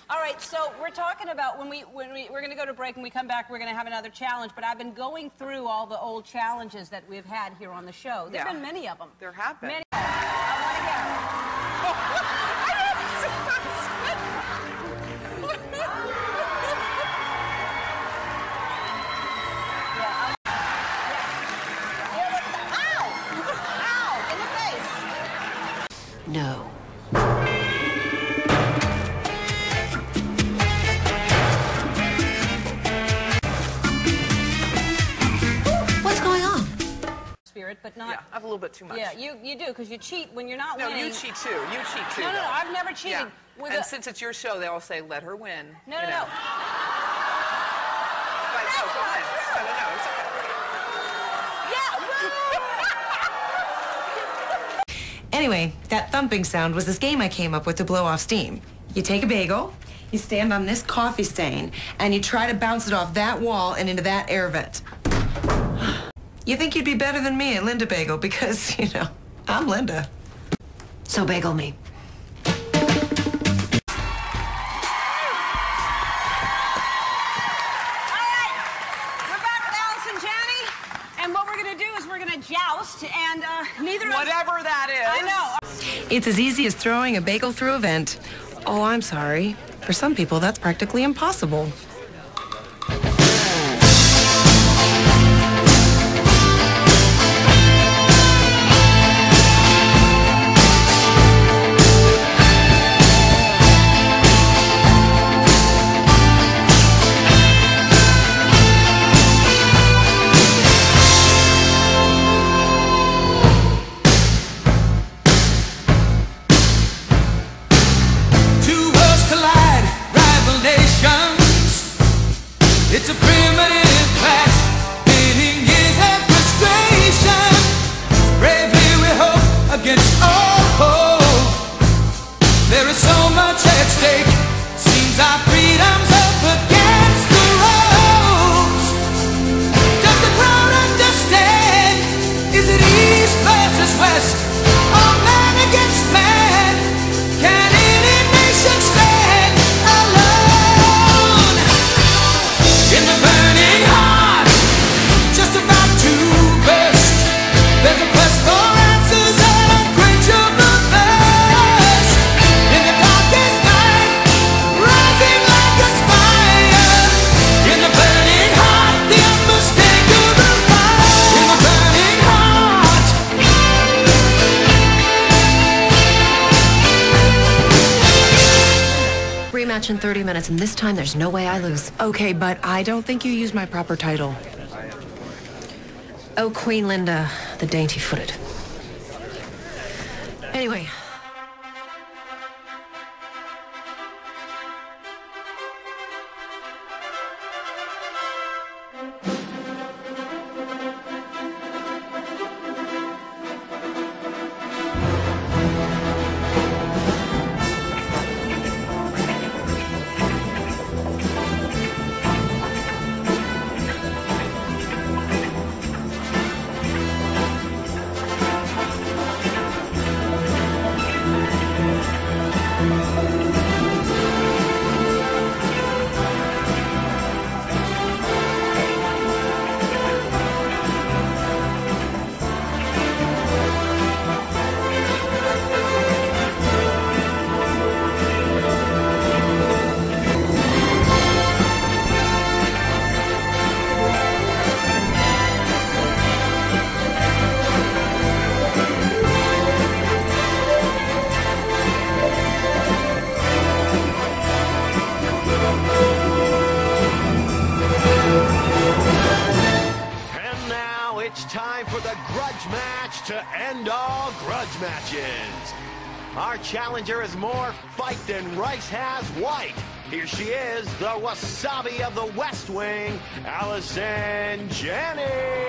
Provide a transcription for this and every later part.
All right, so we're talking about we're going to go to break and we come back, we're going to have another challenge. But I've been going through all the old challenges that we've had here on the show. There've been many of them. There have been. Many. I want to hear. No. What's going on? Spirit, but not. Yeah, I have a little bit too much. Yeah, you do, because you cheat when you're not winning. No, you cheat too. You cheat too. No, though. I've never cheated. Yeah. With and since it's your show, they all say, let her win. No. But no, go ahead. No, it's okay. Anyway, that thumping sound was this game I came up with to blow off steam. You take a bagel, you stand on this coffee stain, and you try to bounce it off that wall and into that air vent. You think you'd be better than me at Linda Bagel because, you know, I'm Linda. So bagel me. All right, we're back with Allison and Janney, and what we're going to do is we're going to joust, and neither of us... Whatever that is. I know. It's as easy as throwing a bagel through a vent. Oh, I'm sorry. For some people, that's practically impossible. It's a primitive clash, pitting years of frustration. Bravely we hope against all hope. There is so much at stake. Seems our freedom's up against the ropes. Does the crowd understand? Is it east versus west? Or man against man? Can any nation stand alone? In the burning heart, just about to burst, there's a quest for answers and unquenchable thirst. In the darkest night, rising like a spire. In the burning heart, the unmistakable fire. In the burning heart. Rematch in 30 minutes, and this time there's no way I lose. Okay, but I don't think you used my proper title. Oh, Queen Linda, the dainty-footed. Anyway. To end all grudge matches. Our challenger is more fight than Rice has white. Here she is, the wasabi of the West Wing, Allison Janney.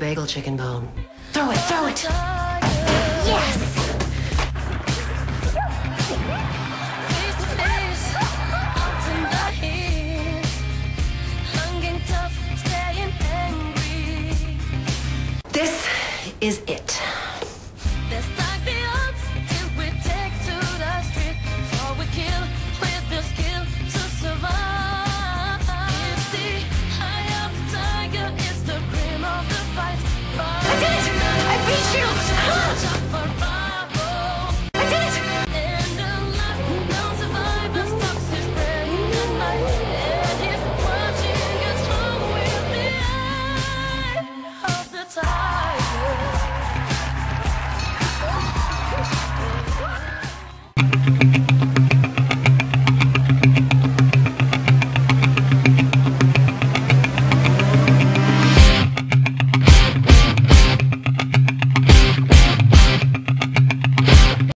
bagel chicken bone. Throw it, throw it! Yes! This is it.